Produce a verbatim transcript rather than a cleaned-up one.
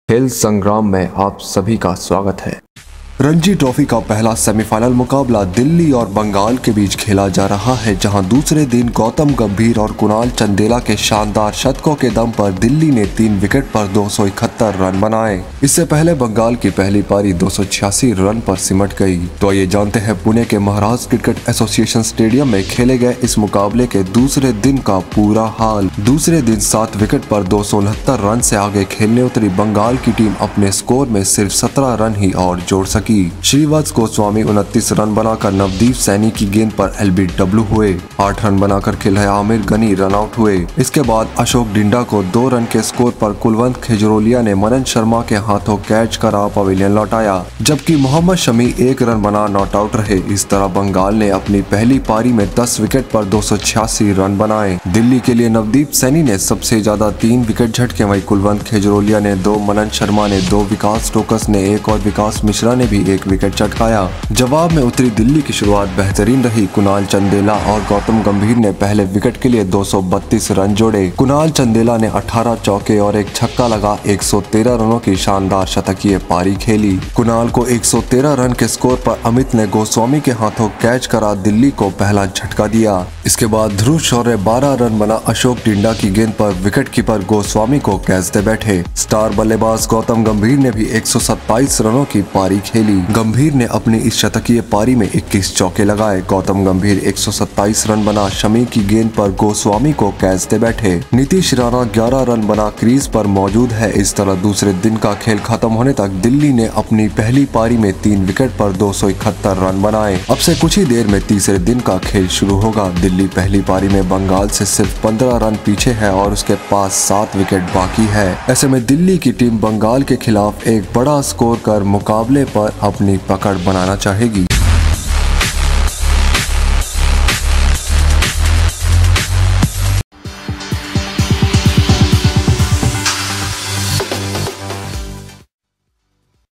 खेल संग्राम में आप सभी का स्वागत है। रणजी ट्रॉफी का पहला सेमीफाइनल मुकाबला दिल्ली और बंगाल के बीच खेला जा रहा है, जहां दूसरे दिन गौतम गंभीर और कुणाल चंदेला के शानदार शतकों के दम पर दिल्ली ने तीन विकेट पर दो सौ इकहत्तर रन बनाए। इससे पहले बंगाल की पहली पारी दो सौ छियासी रन पर सिमट गई। तो ये जानते हैं पुणे के महाराष्ट्र क्रिकेट एसोसिएशन स्टेडियम में खेले गए इस मुकाबले के दूसरे दिन का पूरा हाल। दूसरे दिन सात विकेट पर दो सौ उनहत्तर रन से आगे खेलने उतरी बंगाल की टीम अपने स्कोर में सिर्फ सत्रह रन ही और जोड़ सकी। श्रीवत्स गोस्वामी उनतीस रन बनाकर नवदीप सैनी की गेंद पर एलबीडब्ल्यू हुए। आठ रन बनाकर खिलाए आमिर गनी रन आउट हुए। इसके बाद अशोक डिंडा को दो रन के स्कोर पर कुलवंत खेजरोलिया ने मनन शर्मा के हाथों कैच करा पवेलियन लौटाया, जबकि मोहम्मद शमी एक रन बना नॉट आउट रहे। इस तरह बंगाल ने अपनी पहली पारी में दस विकेट पर दो सौ छियासी रन बनाए। दिल्ली के लिए नवदीप सैनी ने सबसे ज्यादा तीन विकेट झटके, वहीं कुलवंत खेजरोलिया ने दो, मनन शर्मा ने दो, विकास टोकस ने एक और विकास मिश्रा ने भी एक विकेट चटकाया। जवाब में उतरी दिल्ली की शुरुआत बेहतरीन रही। कुणाल चंदेला और गौतम गंभीर ने पहले विकेट के लिए दो सौ बत्तीस रन जोड़े। कुणाल चंदेला ने अठारह चौके और एक छक्का लगा एक सौ तेरह रनों की शानदार शतकीय पारी खेली। कुणाल को एक सौ तेरह रन के स्कोर पर अमित ने गोस्वामी के हाथों कैच करा दिल्ली को पहला झटका दिया। इसके बाद ध्रुव शौर्य बारह रन बना अशोक डिंडा की गेंद पर विकेट कीपर गोस्वामी को कैच दे बैठे। स्टार बल्लेबाज गौतम गंभीर ने भी एक सौ सत्ताईस रनों की पारी खेली। गंभीर ने अपनी इस शतकीय पारी में इक्कीस चौके लगाए। गौतम गंभीर एक सौ सत्ताईस रन बना शमी की गेंद पर गोस्वामी को कैच दे बैठे। नीतीश राणा ग्यारह रन बना क्रीज पर मौजूद है। इस तरह दूसरे दिन का खेल खत्म होने तक दिल्ली ने अपनी पहली पारी में तीन विकेट पर दो सौ इकहत्तर रन बनाए। अब से कुछ ही देर में तीसरे दिन का खेल शुरू होगा। दिल्ली पहली पारी में बंगाल से सिर्फ पंद्रह रन पीछे है और उसके पास सात विकेट बाकी है। ऐसे में दिल्ली की टीम बंगाल के खिलाफ एक बड़ा स्कोर कर मुकाबले पर अपनी पकड़ बनाना चाहेगी।